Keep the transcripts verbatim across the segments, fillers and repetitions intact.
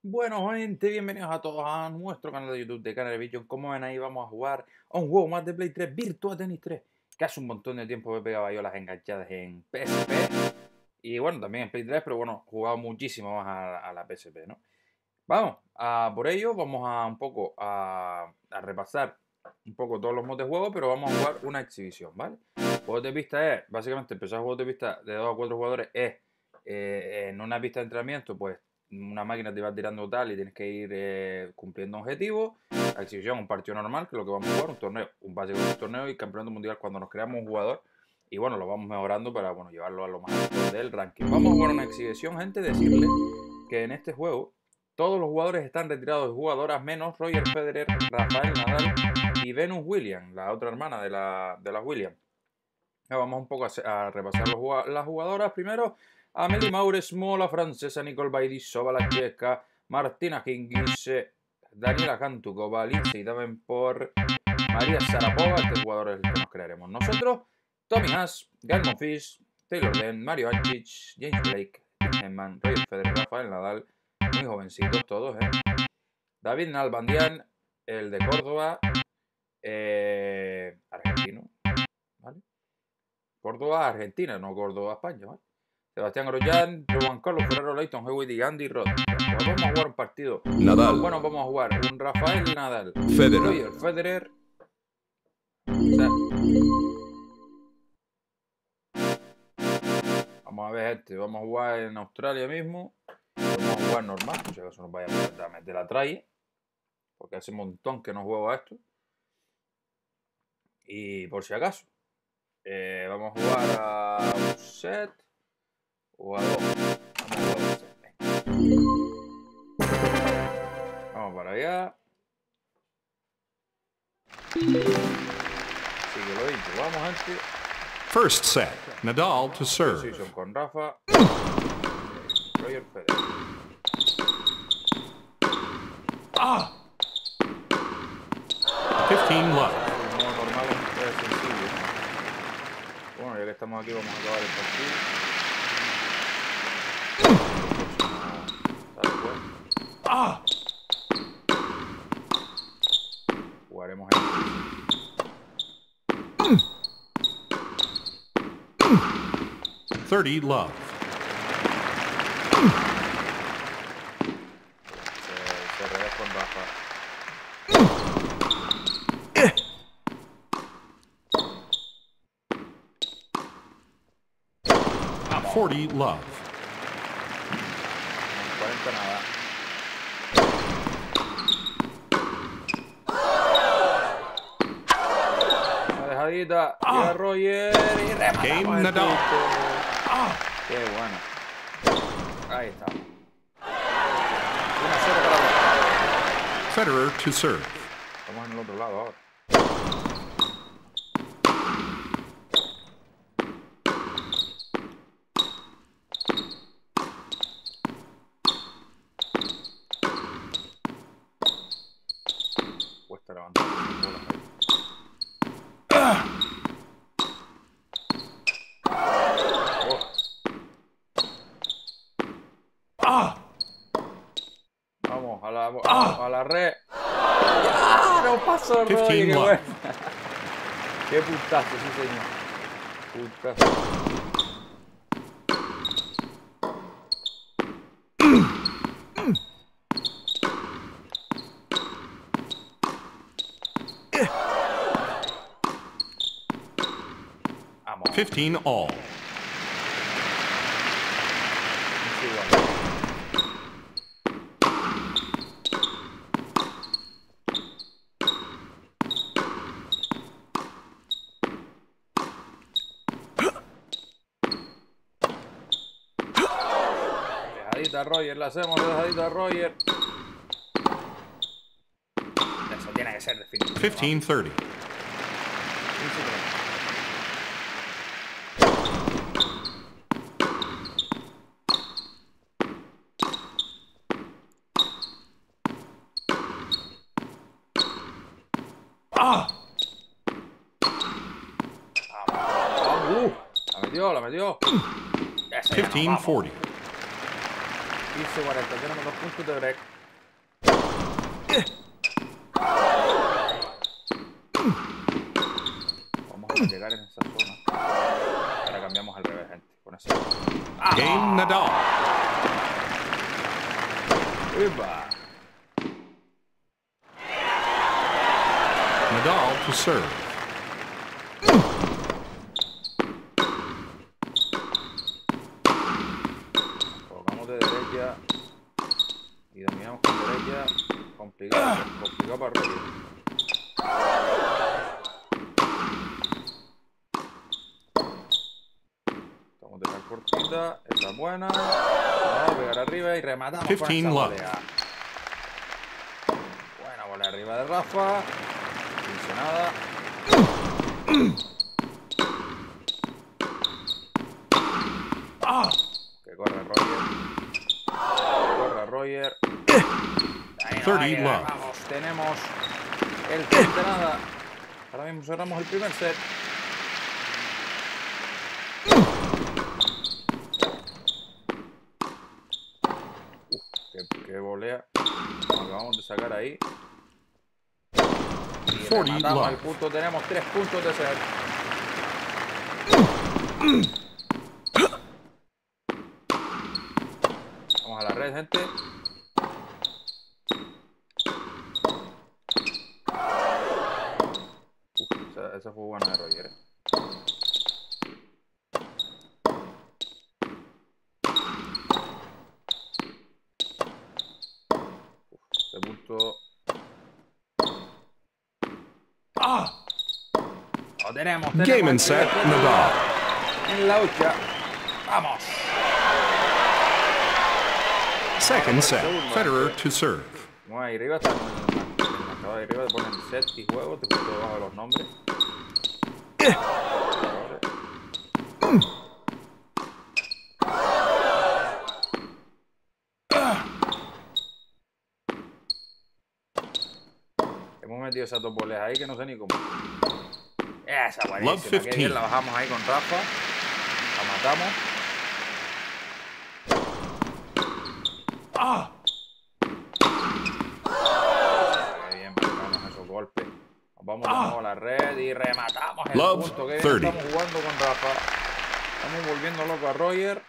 Bueno, gente, bienvenidos a todos a nuestro canal de YouTube de Canary Como ven ahí, vamos a jugar a un juego más de Play tres, Virtua Tennis tres, que hace un montón de tiempo me pegaba yo las enganchadas en P S P y bueno, también en Play tres, pero bueno, he jugado muchísimo más a, a la P S P, ¿no? Vamos, a, por ello vamos a un poco a, a repasar un poco todos los modos de juego, pero vamos a jugar una exhibición, ¿vale? Juegos de pista es, básicamente, empezar juegos de pista de dos a cuatro jugadores es eh, en una pista de entrenamiento, pues una máquina te va tirando tal y tienes que ir eh, cumpliendo objetivos. La exhibición, un partido normal, que es lo que vamos a jugar, un torneo, un básico de un torneo y campeonato mundial cuando nos creamos un jugador. Y bueno, lo vamos mejorando para bueno, llevarlo a lo más alto del ranking. Vamos a jugar una exhibición, gente, decirle que en este juego todos los jugadores están retirados de jugadoras menos Roger Federer, Rafael Nadal y Venus Williams, la otra hermana de, la, de las Williams. Ya vamos un poco a, a repasar los, las jugadoras. Primero, Amelie Mauresmo, la francesa, Nicole Baidisova, la checa, Martina Hingis, Daniela Kantukova, Lindsay Davenport, María Sharapova, este jugador es el que nos crearemos nosotros, Tommy Haas, Gael Monfils, Taylor Lenz, Mario Ancic, James Blake, Tim Henman, Roger Federer, Rafael Nadal, muy jovencitos todos, ¿eh? David Nalbandian, el de Córdoba, eh, argentino, ¿vale? Córdoba, Argentina, no Córdoba, España, ¿vale? Sebastián Groyan, Juan Carlos Ferrero, Leighton Hewitt y Andy Rod. Pues vamos a jugar un partido. Nadal. Bueno, vamos a jugar un Rafael Nadal. Federer. Roger Federer. O sea, vamos a ver, gente. Vamos a jugar en Australia mismo. Vamos a jugar normal. No sé que eso nos vaya a meter la traye. Porque hace un montón que no juego a esto. Y por si acaso. Eh, vamos a jugar a un set. O a dos. Vamos a dos set. Vamos para allá. Así que lo dicho. Vamos, gente. First set. Nadal to serve. Posición con Rafa. Roger Federer. Ah! fifteen love. El modo normal es sencillo. Bueno, ya que estamos aquí, vamos a acabar el partido. Ah! Jugaremos en thirty love. se, se revés con Rafa. forty love. cuarenta nada. Una dejadita. Ah. Y a Roger. Y rematamos Game el Nadal. punto. Ah! Qué bueno. Ahí está. uno cero para Rafa. Federer to serve. Estamos en el otro lado ahora. Cuesta levantar las bolas ahí. Oh. Ah! Vamos, a la, a, Ah. a la red. ¡Ya! ¡No pasó, Roger! fifteen ¡Qué love. bueno! ¡Qué puntazo, sí, señor! Puntazo. Vamos. fifteen all. Es igual. Dejadita a Roger, le hacemos dejadita a Roger. Eso tiene que ser definitivo. fifteen thirty. Ah! Uh, la metió, la metió. Ese ya no, fifteen vamos. forty. quince cuarenta. Tenemos dos puntos de break. Vamos a llegar en esa zona. Ahora cambiamos al revés, gente. Con eso. Game Nadal. ¡Upa! Nadal to serve. Colocamos de derecha y dominamos con derecha. Complicado, complicado para arriba. Estamos de la cortita, esta es buena. Vamos a pegar arriba y rematamos con esa quince love. volea. Buena volea arriba de Rafa. No hizo nada. Ah. Que corre Roger. Corre Roger. Ahí no, thirty ahí, love. vamos, tenemos el treinta nada. Ahora mismo cerramos el primer set. Uf, qué, qué volea. Nos acabamos de sacar ahí. Y forty rematamos love. el punto. Tenemos tres puntos de set. Vamos a la red, gente. Uf, esa, esa fue buena de Roger. ¿eh? Uf, este punto. Ah. Lo tenemos, tenemos Game el and set, primer set Nadal. en la hucha. Vamos. Second set. Federer to serve. Como ahí arriba están en el marcador de arriba, te ponen set y juego, te puse debajo de los nombres. Hemos metido esas dos boleas ahí que no sé ni cómo. Esa buenísima, que bien, quince. la bajamos ahí con Rafa. La matamos. Ah. Qué bien, marcamos esos golpes. Nos vamos de nuevo a la red y rematamos el Love punto. Que bien thirty. estamos jugando con Rafa. Estamos volviendo loco a Roger.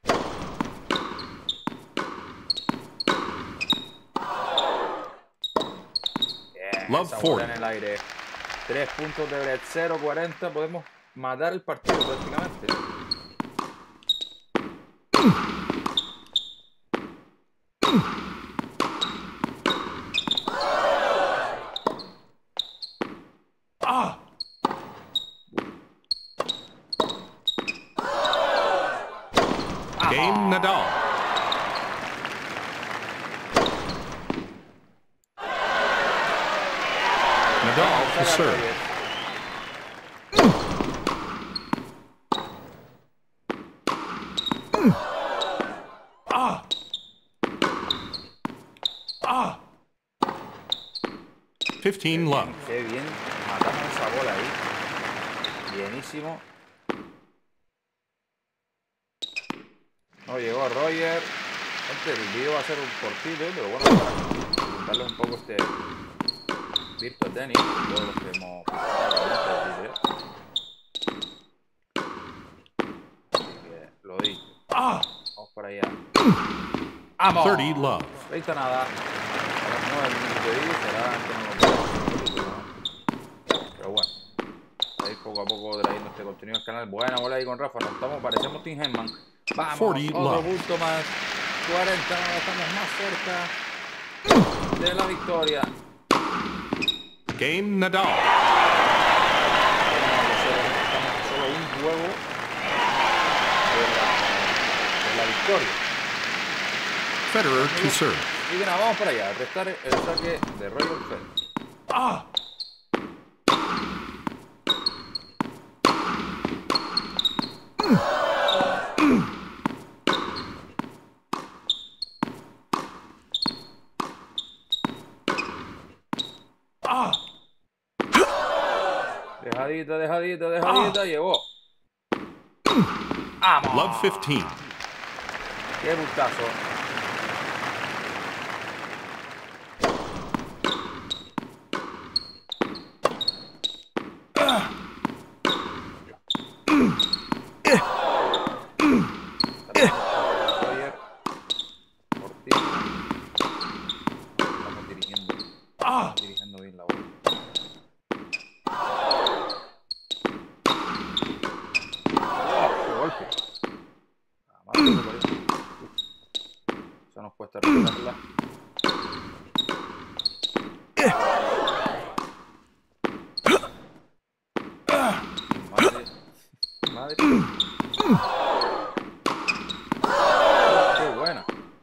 Bien, Love esa bola forty. en el aire. Tres puntos de break, cero cuarenta. Podemos matar el partido prácticamente. Ah. Game Nadal. Nadal to serve. Ah. Ah. fifteen love. Qué bien, matamos esa bola ahí. Bienísimo. No llegó Roger. Este, el vídeo va a ser un cortito, pero bueno, para contarle un poco este Virtua Tennis, todos los que hemos pasado. Así que lo dicho. Ah. Vamos para allá. ¡Vamos! thirty love. Ahorita nada. A las nueve minutos de vídeo será antes de los minutos, ¿no? Pero bueno. Ahí poco a poco trayendo este contenido al canal. Buena bola ahí con Rafa. Nos estamos, parecemos Tim Henman. Vamos, cuarenta otro love. punto más. cuarenta, estamos más cerca de la victoria. Game Nadal. Estamos solo un juego de la, de la victoria. Federer to serve. Y bien, vamos para allá. A prestar el saque de Roger Federer. Ah. Ah. Dejadita, dejadita, dejadita. Llegó. ¡Vamos! Love fifteen. ¡Qué gustazo! Roger Ortiz. Estamos dirigiendo. Estamos dirigiendo bien la bola. ¡Qué golpe! Jamás por ahí. Eso nos cuesta recuperarla. Madre. Madre. Qué buena.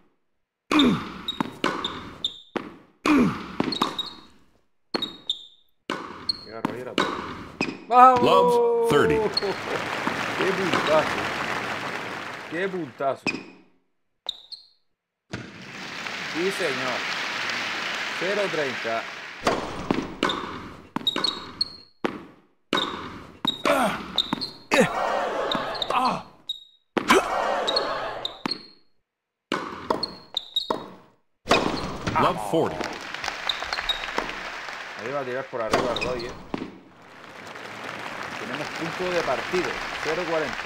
Llega Roger a todo. ¡Vamos! Love thirty. ¡Qué puntazo! ¡Qué puntazo! Sí, señor. cero treinta. Love forty. Ahí va a tirar por arriba Roger. Tenemos punto de partido. cero cuarenta.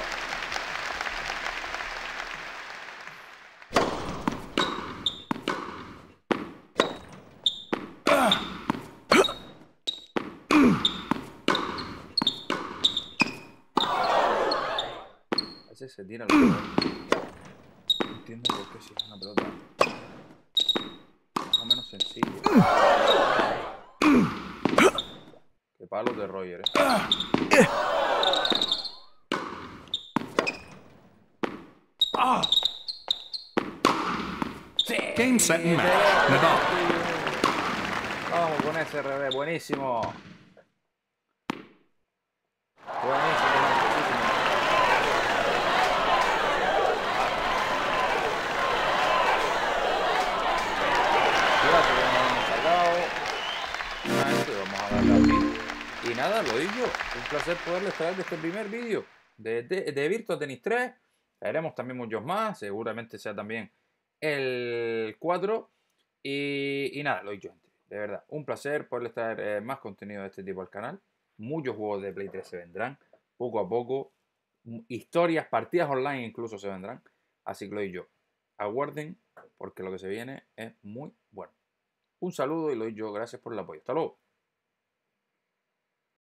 A veces se tira el juego. No entiendo por qué si es una pelota más o menos sencilla. Qué palo de Roger, eh. Game, set, and match. Nadal. Vamos con ese revés, buenísimo. Buenísimo, buenísimo. Fíjate que nos hemos sacado. A esto vamos a darle así. Y nada, lo digo. Un placer poderles traer de este primer vídeo de, de, de Virtua Tennis tres. Haremos también muchos más. Seguramente sea también el cuatro. Y, y nada, lo dicho, gente. De verdad, un placer poderles traer eh, más contenido de este tipo al canal. Muchos juegos de Play tres se vendrán. Poco a poco. Historias, partidas online incluso se vendrán. Así que lo dicho, aguarden porque lo que se viene es muy bueno. Un saludo y lo dicho, gracias por el apoyo. Hasta luego.